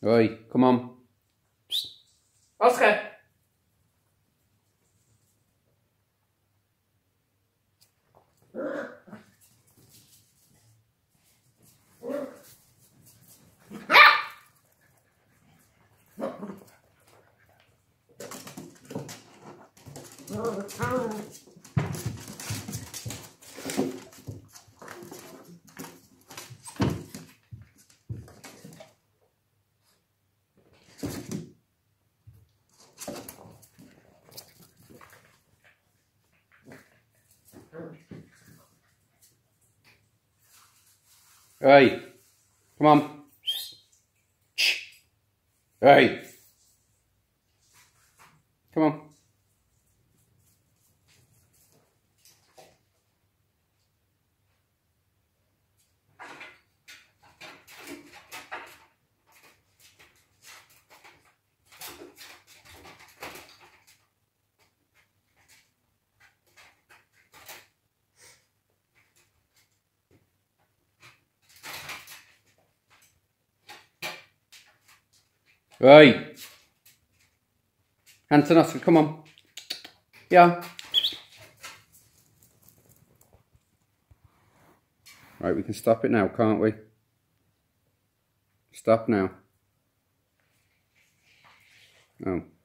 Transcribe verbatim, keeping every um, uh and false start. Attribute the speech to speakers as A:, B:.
A: Oi, come on. Psst. Oscar! Hey, come on. Shh. Hey, come on. Hey, Anton, Oscar, come on. Yeah. Right, we can stop it now, can't we? Stop now. Oh.